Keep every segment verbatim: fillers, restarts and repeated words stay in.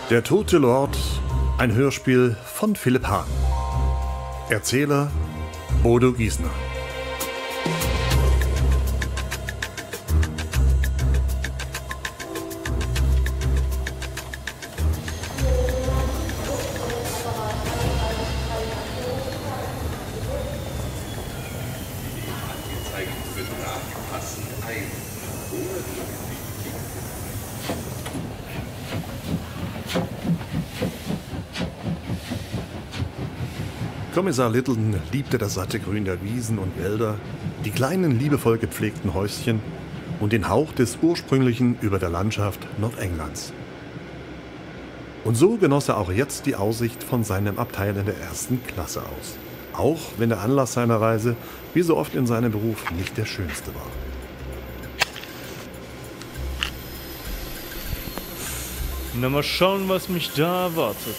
Der tote Lord, ein Hörspiel von Philipp Hahn. Erzähler Bodo Giesner. Kommissar Littleton liebte das satte Grün der Wiesen und Wälder, die kleinen, liebevoll gepflegten Häuschen und den Hauch des ursprünglichen über der Landschaft Nordenglands. Und so genoss er auch jetzt die Aussicht von seinem Abteil in der ersten Klasse aus. Auch wenn der Anlass seiner Reise, wie so oft in seinem Beruf, nicht der schönste war. Na, mal schauen, was mich da erwartet.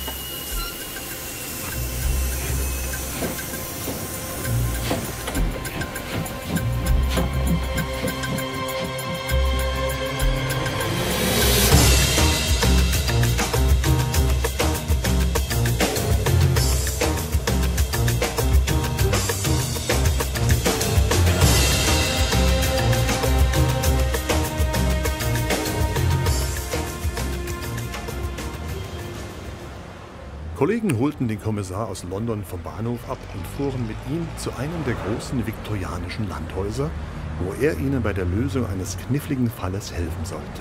Kollegen holten den Kommissar aus London vom Bahnhof ab und fuhren mit ihm zu einem der großen viktorianischen Landhäuser, wo er ihnen bei der Lösung eines kniffligen Falles helfen sollte.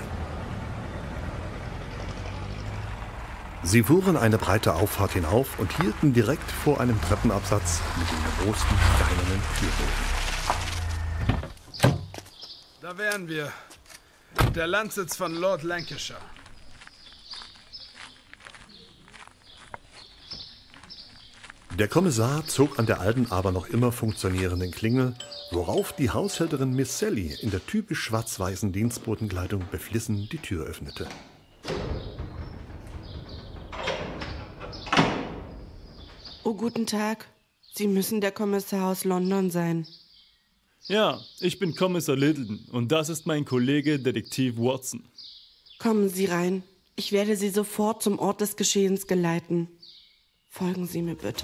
Sie fuhren eine breite Auffahrt hinauf und hielten direkt vor einem Treppenabsatz mit dem großen steinernen Türbogen. Da wären wir. Der Landsitz von Lord Lancashire. Der Kommissar zog an der alten, aber noch immer funktionierenden Klingel, worauf die Haushälterin Miss Sally in der typisch schwarz-weißen Dienstbotenkleidung beflissen die Tür öffnete. Oh, guten Tag. Sie müssen der Kommissar aus London sein. Ja, ich bin Kommissar Littleton und das ist mein Kollege Detektiv Watson. Kommen Sie rein. Ich werde Sie sofort zum Ort des Geschehens geleiten. Folgen Sie mir bitte.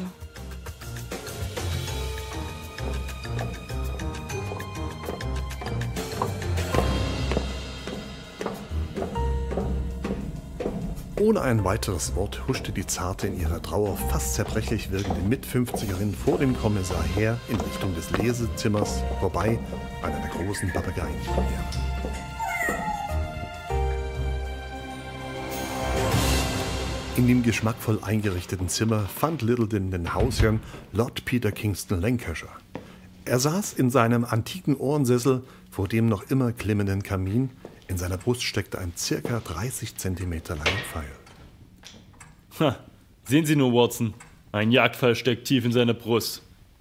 Ohne ein weiteres Wort huschte die Zarte in ihrer Trauer fast zerbrechlich wirkende Mitfünfzigerin vor dem Kommissar her in Richtung des Lesezimmers, vorbei an einer großen Papageienlinie. In dem geschmackvoll eingerichteten Zimmer fand Littleton den Hausherrn Lord Peter Kingston Lancashire. Er saß in seinem antiken Ohrensessel vor dem noch immer glimmenden Kamin. In seiner Brust steckte ein circa dreißig Zentimeter langer Pfeil. Ha, sehen Sie nur, Watson. Ein Jagdpfeil steckt tief in seiner Brust.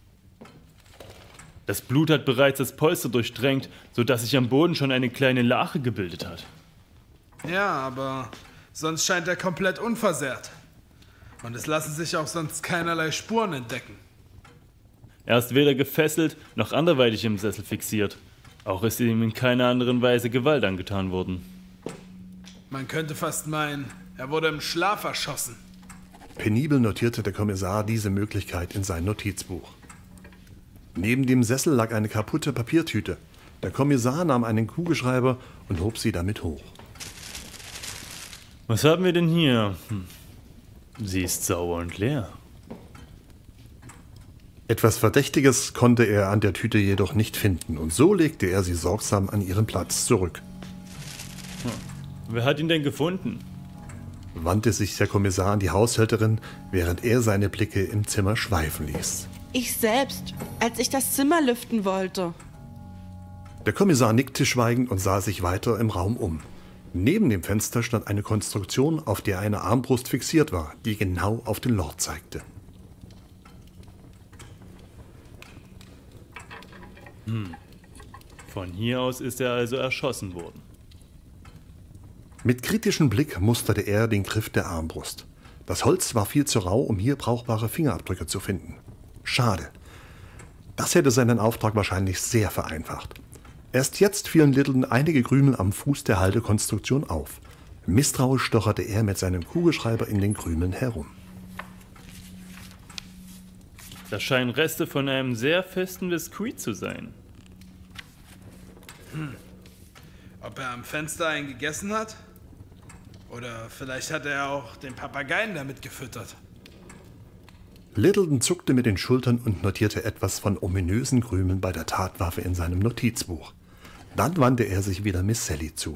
Das Blut hat bereits das Polster durchtränkt, sodass sich am Boden schon eine kleine Lache gebildet hat. Ja, aber sonst scheint er komplett unversehrt. Und es lassen sich auch sonst keinerlei Spuren entdecken. Er ist weder gefesselt noch anderweitig im Sessel fixiert. Auch ist ihm in keiner anderen Weise Gewalt angetan worden. Man könnte fast meinen, er wurde im Schlaf erschossen. Penibel notierte der Kommissar diese Möglichkeit in sein Notizbuch. Neben dem Sessel lag eine kaputte Papiertüte. Der Kommissar nahm einen Kugelschreiber und hob sie damit hoch. Was haben wir denn hier? Hm. Sie ist sauber und leer. Etwas Verdächtiges konnte er an der Tüte jedoch nicht finden und so legte er sie sorgsam an ihren Platz zurück. Hm. Wer hat ihn denn gefunden? Wandte sich der Kommissar an die Haushälterin, während er seine Blicke im Zimmer schweifen ließ. Ich selbst, als ich das Zimmer lüften wollte. Der Kommissar nickte schweigend und sah sich weiter im Raum um. Neben dem Fenster stand eine Konstruktion, auf der eine Armbrust fixiert war, die genau auf den Lord zeigte. Hm. Von hier aus ist er also erschossen worden. Mit kritischem Blick musterte er den Griff der Armbrust. Das Holz war viel zu rau, um hier brauchbare Fingerabdrücke zu finden. Schade. Das hätte seinen Auftrag wahrscheinlich sehr vereinfacht. Erst jetzt fielen Littleton einige Krümel am Fuß der Haltekonstruktion auf. Misstrauisch stocherte er mit seinem Kugelschreiber in den Krümeln herum. Das scheinen Reste von einem sehr festen Biskuit zu sein. Hm. Ob er am Fenster einen gegessen hat? Oder vielleicht hat er auch den Papageien damit gefüttert. Littleton zuckte mit den Schultern und notierte etwas von ominösen Krümeln bei der Tatwaffe in seinem Notizbuch. Dann wandte er sich wieder Miss Sally zu.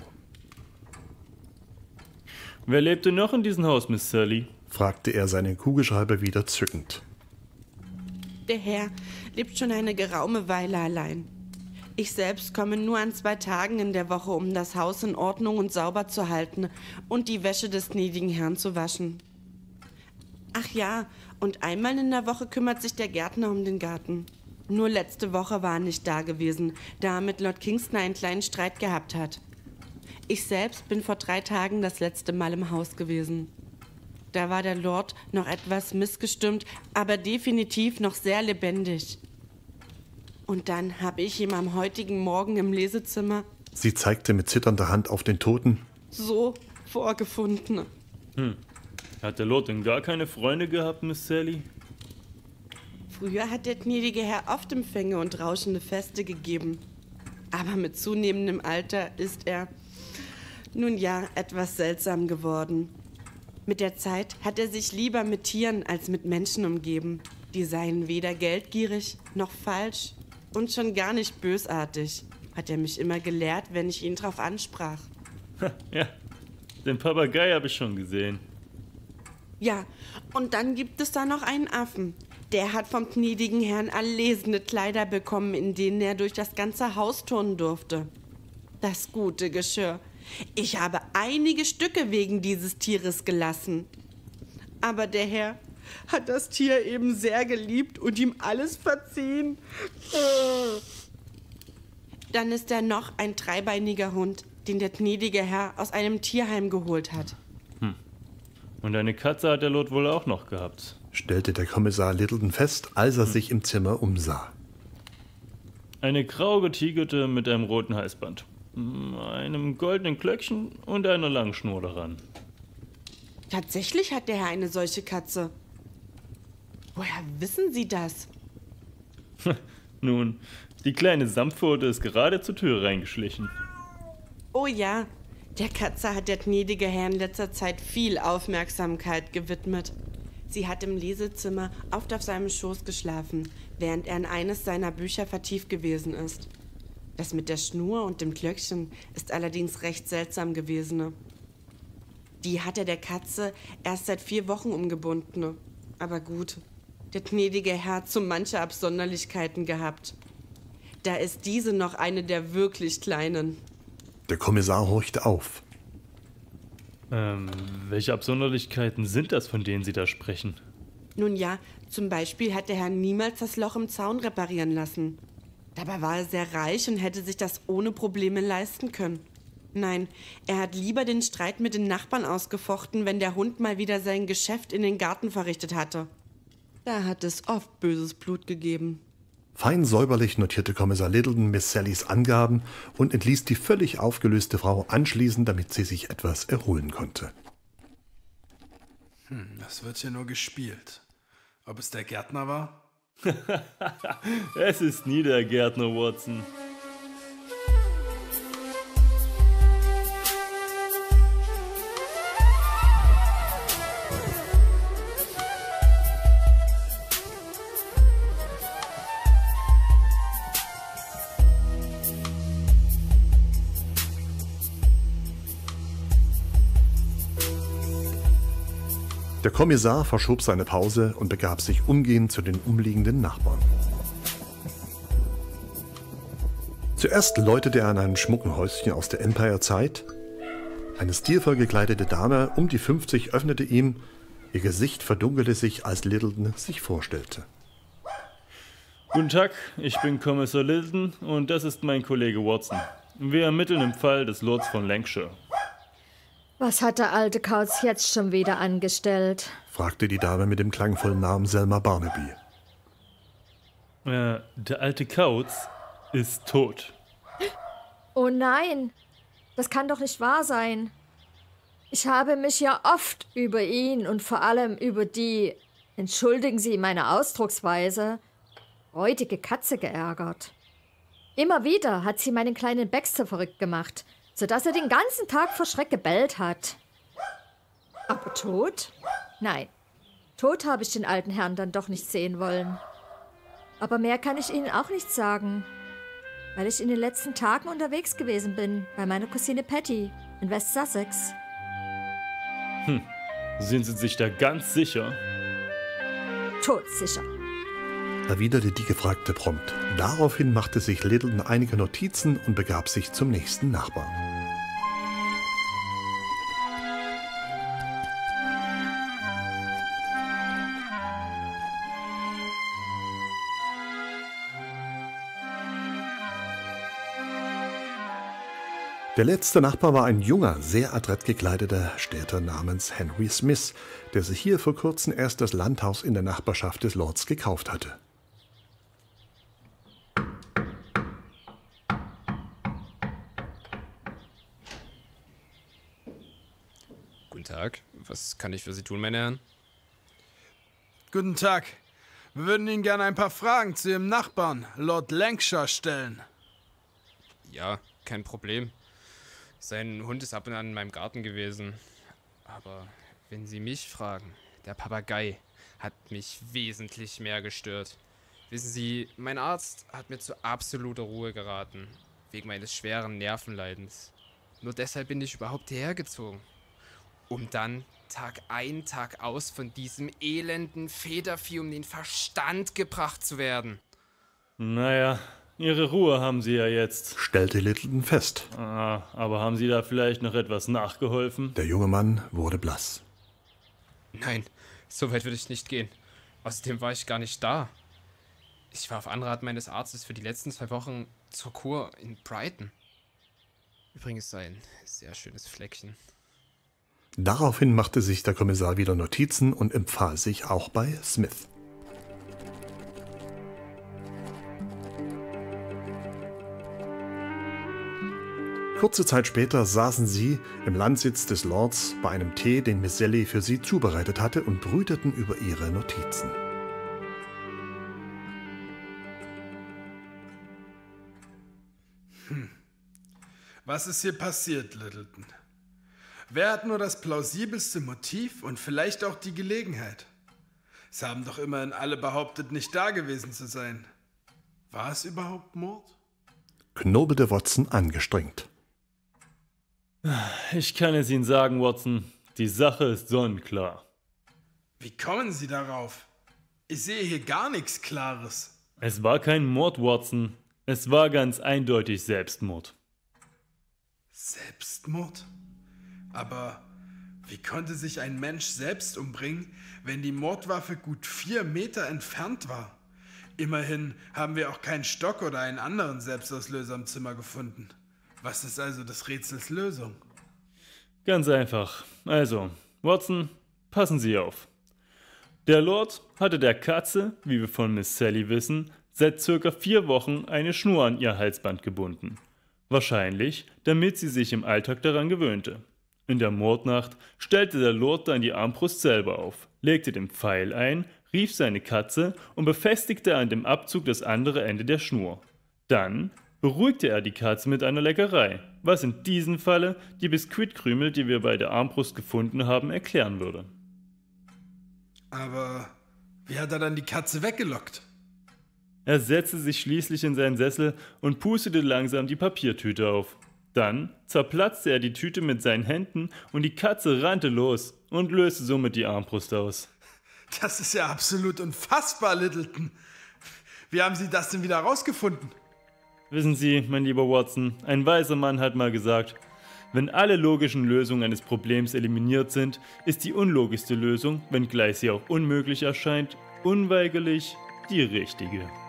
Wer lebte noch in diesem Haus, Miss Sally? Fragte er seinen Kugelschreiber wieder zückend. Der Herr lebt schon eine geraume Weile allein. Ich selbst komme nur an zwei Tagen in der Woche, um das Haus in Ordnung und sauber zu halten und die Wäsche des gnädigen Herrn zu waschen. Ach ja, und einmal in der Woche kümmert sich der Gärtner um den Garten. Nur letzte Woche war er nicht da gewesen, da er mit Lord Kingston einen kleinen Streit gehabt hat. Ich selbst bin vor drei Tagen das letzte Mal im Haus gewesen. Da war der Lord noch etwas missgestimmt, aber definitiv noch sehr lebendig. Und dann habe ich ihn am heutigen Morgen im Lesezimmer... Sie zeigte mit zitternder Hand auf den Toten. ...so vorgefunden. Hm. Hat der Lord denn gar keine Freunde gehabt, Miss Sally? Früher hat der gnädige Herr oft Empfänge und rauschende Feste gegeben. Aber mit zunehmendem Alter ist er, nun ja, etwas seltsam geworden. Mit der Zeit hat er sich lieber mit Tieren als mit Menschen umgeben. Die seien weder geldgierig noch falsch und schon gar nicht bösartig, hat er mich immer gelehrt, wenn ich ihn drauf ansprach. Ja, den Papagei habe ich schon gesehen. Ja, und dann gibt es da noch einen Affen. Der hat vom gnädigen Herrn erlesene Kleider bekommen, in denen er durch das ganze Haus turnen durfte. Das gute Geschirr. Ich habe einige Stücke wegen dieses Tieres gelassen. Aber der Herr hat das Tier eben sehr geliebt und ihm alles verziehen. Dann ist da noch ein dreibeiniger Hund, den der gnädige Herr aus einem Tierheim geholt hat. Hm. Und eine Katze hat der Lord wohl auch noch gehabt, stellte der Kommissar Littleton fest, als er hm. sich im Zimmer umsah. Eine grau getigerte mit einem roten Halsband, einem goldenen Glöckchen und einer langen Schnur daran. Tatsächlich hat der Herr eine solche Katze. Woher wissen Sie das? Nun, die kleine Samtpfote ist gerade zur Tür reingeschlichen. Oh ja, der Katze hat der gnädige Herr in letzter Zeit viel Aufmerksamkeit gewidmet. Sie hat im Lesezimmer oft auf seinem Schoß geschlafen, während er in eines seiner Bücher vertieft gewesen ist. Das mit der Schnur und dem Glöckchen ist allerdings recht seltsam gewesen. Die hat er der Katze erst seit vier Wochen umgebunden. Aber gut, der gnädige Herr hat so manche Absonderlichkeiten gehabt. Da ist diese noch eine der wirklich kleinen. Der Kommissar horchte auf. Ähm, welche Absonderlichkeiten sind das, von denen Sie da sprechen? Nun ja, zum Beispiel hat der Herr niemals das Loch im Zaun reparieren lassen. Dabei war er sehr reich und hätte sich das ohne Probleme leisten können. Nein, er hat lieber den Streit mit den Nachbarn ausgefochten, wenn der Hund mal wieder sein Geschäft in den Garten verrichtet hatte. Da hat es oft böses Blut gegeben. Fein säuberlich notierte Kommissar Littleton Miss Sallys Angaben und entließ die völlig aufgelöste Frau anschließend, damit sie sich etwas erholen konnte. Hm, das wird hier nur gespielt. Ob es der Gärtner war? Es ist nie der Gärtner, Watson. Der Kommissar verschob seine Pause und begab sich umgehend zu den umliegenden Nachbarn. Zuerst läutete er an einem schmucken Häuschen aus der Empire-Zeit. Eine stilvoll gekleidete Dame um die fünfzig öffnete ihm. Ihr Gesicht verdunkelte sich, als Littleton sich vorstellte. Guten Tag, ich bin Kommissar Littleton und das ist mein Kollege Watson. Wir ermitteln im Fall des Lords von Lancashire. Was hat der alte Kauz jetzt schon wieder angestellt? Fragte die Dame mit dem klangvollen Namen Selma Barnaby. Äh, der alte Kauz ist tot. Oh nein, das kann doch nicht wahr sein. Ich habe mich ja oft über ihn und vor allem über die, entschuldigen Sie meine Ausdrucksweise, räudige Katze geärgert. Immer wieder hat sie meinen kleinen Baxter verrückt gemacht, sodass er den ganzen Tag vor Schreck gebellt hat. Aber tot? Nein, tot habe ich den alten Herrn dann doch nicht sehen wollen. Aber mehr kann ich Ihnen auch nicht sagen, weil ich in den letzten Tagen unterwegs gewesen bin bei meiner Cousine Patty in West Sussex. Hm, sind Sie sich da ganz sicher? Todsicher. Erwiderte die Gefragte prompt. Daraufhin machte sich Littleton einige Notizen und begab sich zum nächsten Nachbarn. Der letzte Nachbar war ein junger, sehr adrett gekleideter Städter namens Henry Smith, der sich hier vor kurzem erst das Landhaus in der Nachbarschaft des Lords gekauft hatte. Guten Tag, was kann ich für Sie tun, meine Herren? Guten Tag. Wir würden Ihnen gerne ein paar Fragen zu Ihrem Nachbarn, Lord Lancashire, stellen. Ja, kein Problem. Sein Hund ist ab und an in meinem Garten gewesen. Aber wenn Sie mich fragen, der Papagei hat mich wesentlich mehr gestört. Wissen Sie, mein Arzt hat mir zu absoluter Ruhe geraten, wegen meines schweren Nervenleidens. Nur deshalb bin ich überhaupt hierher gezogen. Um dann Tag ein, Tag aus von diesem elenden Federvieh um den Verstand gebracht zu werden. Naja, Ihre Ruhe haben Sie ja jetzt, stellte Littleton fest. Ah, aber haben Sie da vielleicht noch etwas nachgeholfen? Der junge Mann wurde blass. Nein, so weit würde ich nicht gehen. Außerdem war ich gar nicht da. Ich war auf Anrat meines Arztes für die letzten zwei Wochen zur Kur in Brighton. Übrigens ein sehr schönes Fleckchen. Daraufhin machte sich der Kommissar wieder Notizen und empfahl sich auch bei Smith. Kurze Zeit später saßen sie im Landsitz des Lords bei einem Tee, den Miss Sally für sie zubereitet hatte, und brüteten über ihre Notizen. Hm. Was ist hier passiert, Littleton? Wer hat nur das plausibelste Motiv und vielleicht auch die Gelegenheit? Es haben doch immerhin alle behauptet, nicht da gewesen zu sein. War es überhaupt Mord? Knobelte Watson angestrengt. Ich kann es Ihnen sagen, Watson, die Sache ist sonnenklar. Wie kommen Sie darauf? Ich sehe hier gar nichts Klares. Es war kein Mord, Watson. Es war ganz eindeutig Selbstmord. Selbstmord? Aber wie konnte sich ein Mensch selbst umbringen, wenn die Mordwaffe gut vier Meter entfernt war? Immerhin haben wir auch keinen Stock oder einen anderen Selbstauslöser im Zimmer gefunden. Was ist also des Rätsels Lösung? Ganz einfach. Also, Watson, passen Sie auf. Der Lord hatte der Katze, wie wir von Miss Sally wissen, seit circa vier Wochen eine Schnur an ihr Halsband gebunden. Wahrscheinlich, damit sie sich im Alltag daran gewöhnte. In der Mordnacht stellte der Lord dann die Armbrust selber auf, legte den Pfeil ein, rief seine Katze und befestigte an dem Abzug das andere Ende der Schnur. Dann beruhigte er die Katze mit einer Leckerei, was in diesem Falle die Biskuitkrümel, die wir bei der Armbrust gefunden haben, erklären würde. Aber wie hat er dann die Katze weggelockt? Er setzte sich schließlich in seinen Sessel und pustete langsam die Papiertüte auf. Dann zerplatzte er die Tüte mit seinen Händen und die Katze rannte los und löste somit die Armbrust aus. Das ist ja absolut unfassbar, Littleton. Wie haben Sie das denn wieder rausgefunden? Wissen Sie, mein lieber Watson, ein weiser Mann hat mal gesagt, wenn alle logischen Lösungen eines Problems eliminiert sind, ist die unlogischste Lösung, wenngleich sie auch unmöglich erscheint, unweigerlich die richtige.